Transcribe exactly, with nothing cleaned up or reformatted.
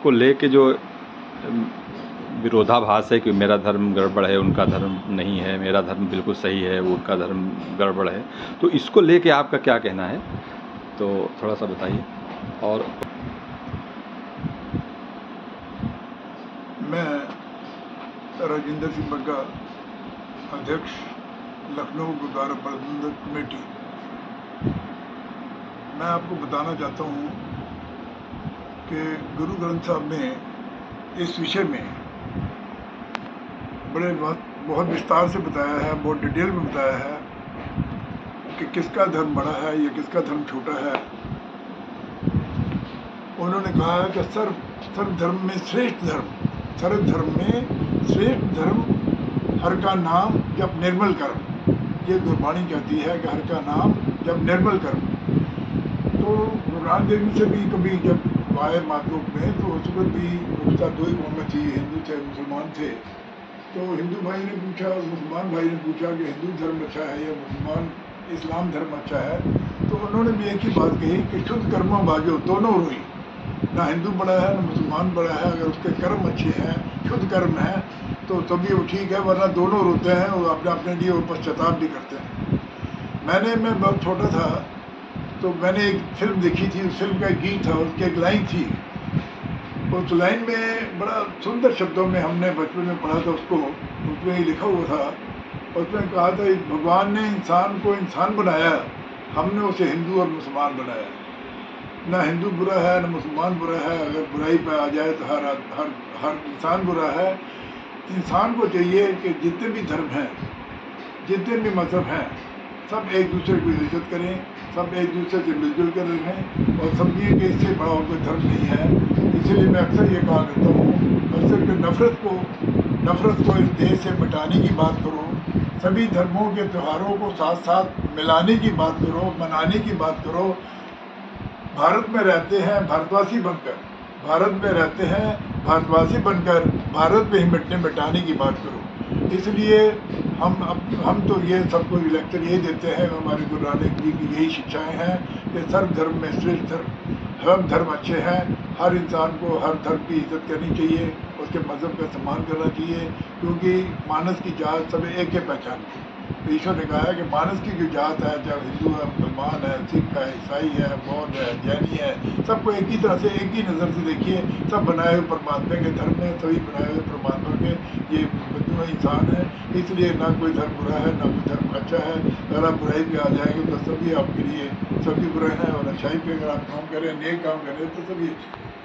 को लेके जो विरोधाभास है कि मेरा धर्म गड़बड़ है, उनका धर्म नहीं है, मेरा धर्म बिल्कुल सही है, वो उनका धर्म गड़बड़ है, तो इसको लेके आपका क्या कहना है? तो थोड़ा सा बताइए। और मैं राजेंद्र सिंह बग्गा, अध्यक्ष लखनऊ गुरुद्वारा प्रबंधक कमेटी, मैं आपको बताना चाहता हूँ कि गुरु ग्रंथ साहब ने इस विषय में बड़े बहुत बहुत विस्तार से बताया है, बहुत डिटेल में बताया है कि किसका धर्म बड़ा है या किसका धर्म छोटा है। उन्होंने कहा है कि सर्व सर्व धर्म में श्रेष्ठ धर्म, सर्व धर्म में श्रेष्ठ धर्म हर का नाम जब निर्मल कर्म, ये गुरबाणी कहती है कि हर का नाम जब निर्मल कर्म। तो गुरु नानक देव जी से भी कभी जब आए मातलोक में तो उस वक्त भी उसका दो ही कौमें थी, हिंदू थे मुसलमान थे। तो हिंदू भाई ने पूछा, मुसलमान भाई ने पूछा कि हिंदू धर्म अच्छा है या मुसलमान इस्लाम धर्म अच्छा है। तो उन्होंने भी एक ही बात कही कि शुद्ध कर्मों बाजो दोनों रोई, ना हिंदू बड़ा है ना मुसलमान बड़ा है, अगर उसके कर्म अच्छे हैं, शुद्ध कर्म है तो तभी वो ठीक है, वरना दोनों रोते हैं और अपने अपने लिए पश्चाताप भी करते हैं। मैंने मैं बहुत छोटा था तो मैंने एक फिल्म देखी थी, उस फिल्म का एक गीत था, उसकी एक लाइन थी। उस लाइन में बड़ा सुंदर शब्दों में हमने बचपन में पढ़ा था उसको, उसमें लिखा हुआ था, उसमें कहा था भगवान ने इंसान को इंसान बनाया, हमने उसे हिंदू और मुसलमान बनाया। ना हिंदू बुरा है ना मुसलमान बुरा है, अगर बुराई पे आ जाए तो हर हर हर इंसान बुरा है। इंसान को चाहिए कि जितने भी धर्म हैं, जितने भी मजहब हैं, सब एक दूसरे की इज्जत करें, सब एक दूसरे से मिलजुल कर रहें और समझिए कि इससे बड़ा और कोई धर्म नहीं है। इसीलिए मैं अक्सर ये कहा करता हूँ, अक्सर कि नफरत को नफरत को इस देश से मिटाने की बात करो, सभी धर्मों के त्योहारों को साथ साथ मिलाने की बात करो, मनाने की बात करो। भारत में रहते हैं भारतवासी बनकर, भारत में रहते हैं भारतवासी बनकर, भारत में ही मिटने मिटाने की बात करो। इसलिए हम अब हम तो ये सबको लेक्चर यही देते हैं, हमारे गुरु नानक जी की यही शिक्षाएं हैं कि सर्व धर्म में श्रेष्ठ धर्म, सब धर्म अच्छे हैं, हर इंसान को हर धर्म की इज्जत करनी चाहिए, उसके मज़हब का सम्मान करना चाहिए, क्योंकि मानस की जात सब एक के पहचान है। ईश्वर ने कहा है कि मानस की जो जात है, चाहे हिंदू है, मुसलमान है, सिख है, ईसाई है, बौद्ध है, जैनी है, सबको एक ही तरह से एक ही नज़र से देखिए। सब बनाए हुए परमात्मा के धर्म में, सभी बनाए हुए परमात्मा के ये दोनों इंसान है। इसलिए ना कोई धर्म बुरा है ना कोई धर्म अच्छा है। अगर आप बुराई पे आ जाएंगे तो सभी आपके लिए सभी बुरे हैं, और अच्छाई पे अगर आप काम करें, नेक काम करें तो सभी